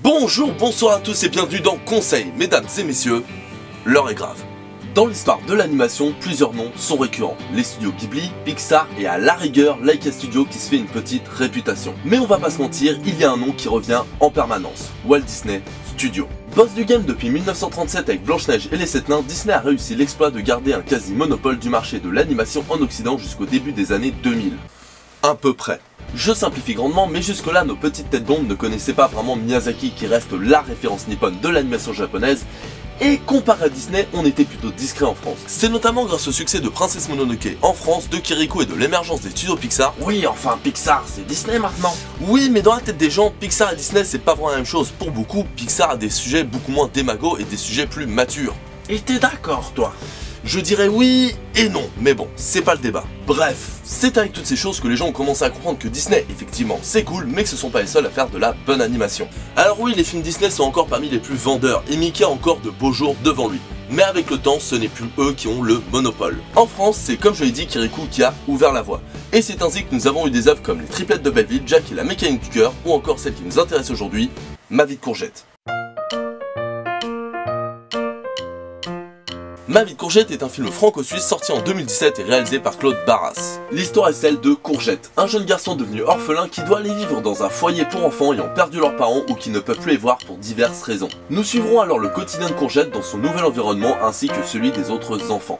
Bonjour, bonsoir à tous et bienvenue dans Conseil. Mesdames et messieurs, l'heure est grave. Dans l'histoire de l'animation, plusieurs noms sont récurrents. Les studios Ghibli, Pixar et à la rigueur Laika Studio qui se fait une petite réputation. Mais on va pas se mentir, il y a un nom qui revient en permanence. Walt Disney Studios. Boss du game depuis 1937 avec Blanche-Neige et les 7 nains, Disney a réussi l'exploit de garder un quasi-monopole du marché de l'animation en Occident jusqu'au début des années 2000. À peu près. Je simplifie grandement, mais jusque-là, nos petites têtes blondes ne connaissaient pas vraiment Miyazaki qui reste la référence nippone de l'animation japonaise, et comparé à Disney, on était plutôt discret en France. C'est notamment grâce au succès de Princesse Mononoke en France, de Kirikou et de l'émergence des studios Pixar. Oui, enfin Pixar, c'est Disney maintenant. Oui, mais dans la tête des gens, Pixar et Disney c'est pas vraiment la même chose. Pour beaucoup, Pixar a des sujets beaucoup moins démagos et des sujets plus matures. Et t'es d'accord, toi? Je dirais oui et non, mais bon, c'est pas le débat. Bref, c'est avec toutes ces choses que les gens ont commencé à comprendre que Disney, effectivement, c'est cool, mais que ce sont pas les seuls à faire de la bonne animation. Alors oui, les films Disney sont encore parmi les plus vendeurs, et Mickey a encore de beaux jours devant lui. Mais avec le temps, ce n'est plus eux qui ont le monopole. En France, c'est comme je l'ai dit, Kirikou qui a ouvert la voie. Et c'est ainsi que nous avons eu des œuvres comme Les Triplettes de Belleville, Jack et la mécanique du cœur, ou encore celle qui nous intéresse aujourd'hui, Ma vie de courgette. Ma vie de courgette est un film franco-suisse sorti en 2017 et réalisé par Claude Barras. L'histoire est celle de Courgette, un jeune garçon devenu orphelin qui doit aller vivre dans un foyer pour enfants ayant perdu leurs parents ou qui ne peuvent plus les voir pour diverses raisons. Nous suivrons alors le quotidien de Courgette dans son nouvel environnement ainsi que celui des autres enfants.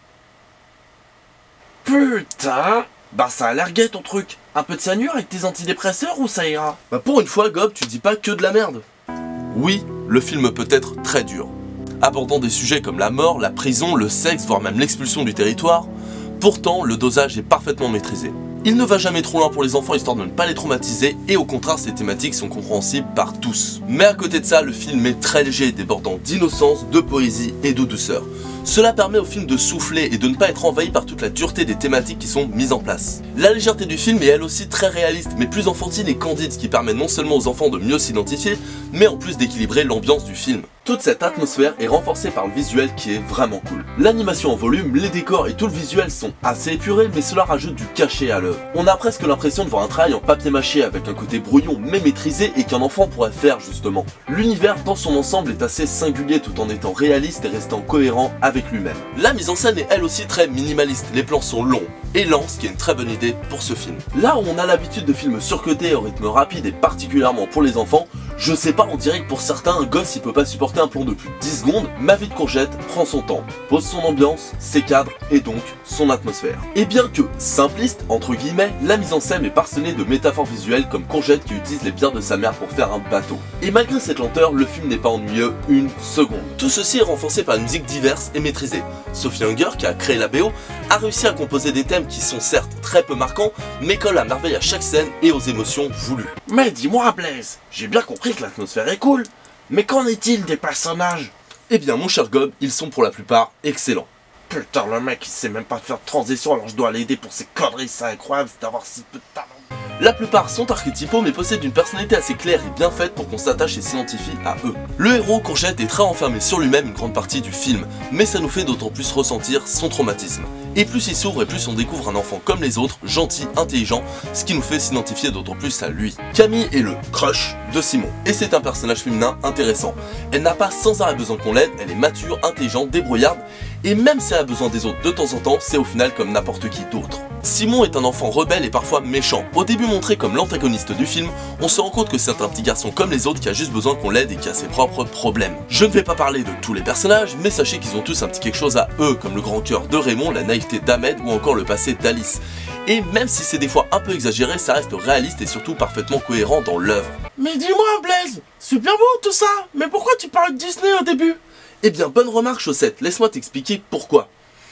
Putain, bah ça a l'air gai ton truc. Un peu de cyanure avec tes antidépresseurs ou ça ira? Bah pour une fois Gob, tu dis pas que de la merde. Oui, le film peut être très dur, abordant des sujets comme la mort, la prison, le sexe, voire même l'expulsion du territoire. Pourtant, le dosage est parfaitement maîtrisé. Il ne va jamais trop loin pour les enfants histoire de ne pas les traumatiser et au contraire ces thématiques sont compréhensibles par tous. Mais à côté de ça, le film est très léger, débordant d'innocence, de poésie et de douceur. Cela permet au film de souffler et de ne pas être envahi par toute la dureté des thématiques qui sont mises en place. La légèreté du film est elle aussi très réaliste, mais plus enfantine et candide, ce qui permet non seulement aux enfants de mieux s'identifier, mais en plus d'équilibrer l'ambiance du film. Toute cette atmosphère est renforcée par le visuel qui est vraiment cool. L'animation en volume, les décors et tout le visuel sont assez épurés, mais cela rajoute du cachet à l'œuvre. On a presque l'impression de voir un travail en papier mâché avec un côté brouillon mais maîtrisé et qu'un enfant pourrait faire justement. L'univers dans son ensemble est assez singulier tout en étant réaliste et restant cohérent avec lui-même. La mise en scène est elle aussi très minimaliste, les plans sont longs et lents, ce qui est une très bonne idée pour ce film. Là où on a l'habitude de films surcotés au rythme rapide et particulièrement pour les enfants, je sais pas, on dirait que pour certains, un gosse il peut pas supporter un plan de plus de 10 secondes. Ma vie de courgette prend son temps, pose son ambiance, ses cadres et donc son atmosphère. Et bien que simpliste, entre guillemets, la mise en scène est parsemée de métaphores visuelles comme Courgette qui utilise les bières de sa mère pour faire un bateau. Et malgré cette lenteur, le film n'est pas ennuyeux une seconde. Tout ceci est renforcé par une musique diverse et maîtrisée. Sophie Hunger, qui a créé la BO, a réussi à composer des thèmes qui sont certes très peu marquants, mais collent à merveille à chaque scène et aux émotions voulues. Mais dis-moi Blaise, j'ai bien compris que l'atmosphère est cool, mais qu'en est-il des personnages? Eh bien mon cher Gob, ils sont pour la plupart excellents. Putain, le mec il sait même pas faire de transition alors je dois l'aider pour ses conneries, c'est incroyable d'avoir si peu de talent. La plupart sont archétypaux mais possèdent une personnalité assez claire et bien faite pour qu'on s'attache et s'identifie à eux. Le héros Courgette est très renfermé sur lui-même une grande partie du film, mais ça nous fait d'autant plus ressentir son traumatisme. Et plus il s'ouvre et plus on découvre un enfant comme les autres, gentil, intelligent, ce qui nous fait s'identifier d'autant plus à lui. Camille est le crush de Simon, et c'est un personnage féminin intéressant. Elle n'a pas sans arrêt besoin qu'on l'aide, elle est mature, intelligente, débrouillarde, et même si elle a besoin des autres de temps en temps, c'est au final comme n'importe qui d'autre. Simon est un enfant rebelle et parfois méchant. Au début montré comme l'antagoniste du film, on se rend compte que c'est un petit garçon comme les autres qui a juste besoin qu'on l'aide et qui a ses propres problèmes. Je ne vais pas parler de tous les personnages, mais sachez qu'ils ont tous un petit quelque chose à eux, comme le grand cœur de Raymond, la naïveté d'Ahmed ou encore le passé d'Alice. Et même si c'est des fois un peu exagéré, ça reste réaliste et surtout parfaitement cohérent dans l'œuvre. Mais dis-moi Blaise, c'est bien beau tout ça, mais pourquoi tu parles de Disney au début? Eh bien bonne remarque Chaussette, laisse-moi t'expliquer pourquoi.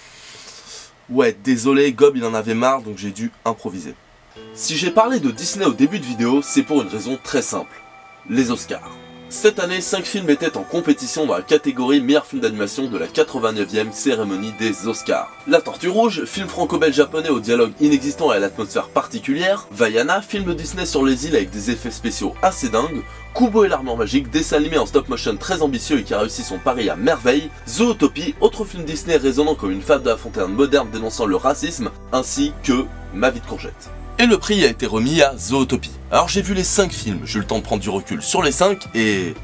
Ouais, désolé, Gob il en avait marre donc j'ai dû improviser. Si j'ai parlé de Disney au début de vidéo, c'est pour une raison très simple. Les Oscars. Cette année, 5 films étaient en compétition dans la catégorie meilleur film d'animation de la 89e cérémonie des Oscars. La Tortue Rouge, film franco-belge japonais au dialogue inexistant et à l'atmosphère particulière. Vaiana, film Disney sur les îles avec des effets spéciaux assez dingues. Kubo et l'armure magique, dessin animé en stop motion très ambitieux et qui a réussi son pari à merveille. Zootopie, autre film Disney résonnant comme une fable de la fontaine moderne dénonçant le racisme, ainsi que Ma vie de courgette. Et le prix a été remis à Zootopie. Alors j'ai vu les 5 films, j'ai eu le temps de prendre du recul sur les 5 et...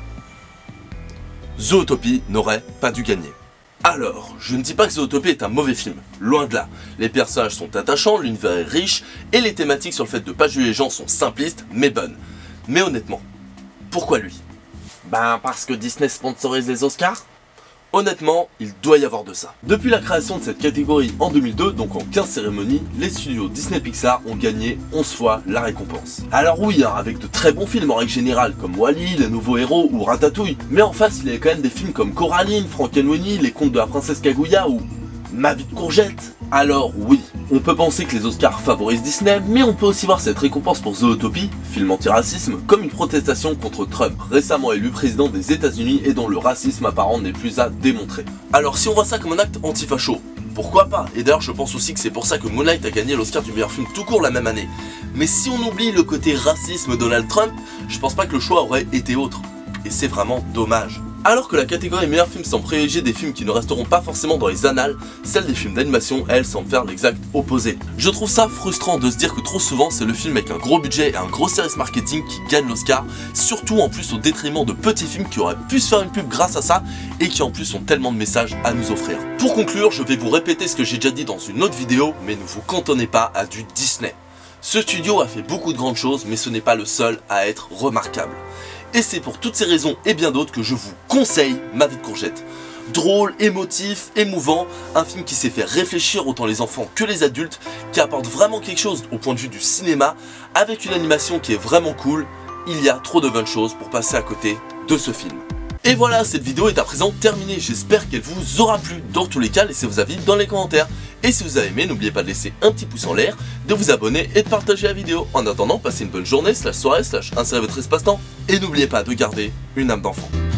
Zootopie n'aurait pas dû gagner. Alors, je ne dis pas que Zootopie est un mauvais film, loin de là. Les personnages sont attachants, l'univers est riche, et les thématiques sur le fait de pas juger les gens sont simplistes, mais bonnes. Mais honnêtement, pourquoi lui? Ben parce que Disney sponsorise les Oscars. Honnêtement, il doit y avoir de ça. Depuis la création de cette catégorie en 2002, donc en 15 cérémonies, les studios Disney Pixar ont gagné 11 fois la récompense. Alors oui, hein, avec de très bons films en règle générale, comme Wall-E, Les Nouveaux Héros ou Ratatouille, mais en face il y avait quand même des films comme Coraline, Frankenweenie, Les Contes de la Princesse Kaguya ou Ma Vie de Courgette. Alors oui, on peut penser que les Oscars favorisent Disney, mais on peut aussi voir cette récompense pour Zootopie, film anti-racisme, comme une protestation contre Trump, récemment élu président des États-Unis et dont le racisme apparent n'est plus à démontrer. Alors si on voit ça comme un acte anti-facho, pourquoi pas? Et d'ailleurs je pense aussi que c'est pour ça que Moonlight a gagné l'Oscar du meilleur film tout court la même année. Mais si on oublie le côté racisme Donald Trump, je pense pas que le choix aurait été autre. Et c'est vraiment dommage. Alors que la catégorie meilleur film semble privilégier des films qui ne resteront pas forcément dans les annales, celle des films d'animation, elle, semble faire l'exact opposé. Je trouve ça frustrant de se dire que trop souvent c'est le film avec un gros budget et un gros service marketing qui gagne l'Oscar, surtout en plus au détriment de petits films qui auraient pu se faire une pub grâce à ça et qui en plus ont tellement de messages à nous offrir. Pour conclure, je vais vous répéter ce que j'ai déjà dit dans une autre vidéo, mais ne vous cantonnez pas à du Disney. Ce studio a fait beaucoup de grandes choses, mais ce n'est pas le seul à être remarquable. Et c'est pour toutes ces raisons et bien d'autres que je vous conseille Ma Vie de Courgette. Drôle, émotif, émouvant, un film qui sait faire réfléchir autant les enfants que les adultes, qui apporte vraiment quelque chose au point de vue du cinéma, avec une animation qui est vraiment cool. Il y a trop de bonnes choses pour passer à côté de ce film. Et voilà, cette vidéo est à présent terminée, j'espère qu'elle vous aura plu. Dans tous les cas, laissez vos avis dans les commentaires. Et si vous avez aimé, n'oubliez pas de laisser un petit pouce en l'air, de vous abonner et de partager la vidéo. En attendant, passez une bonne journée, /soirée, insérez votre espace-temps. Et n'oubliez pas de garder une âme d'enfant.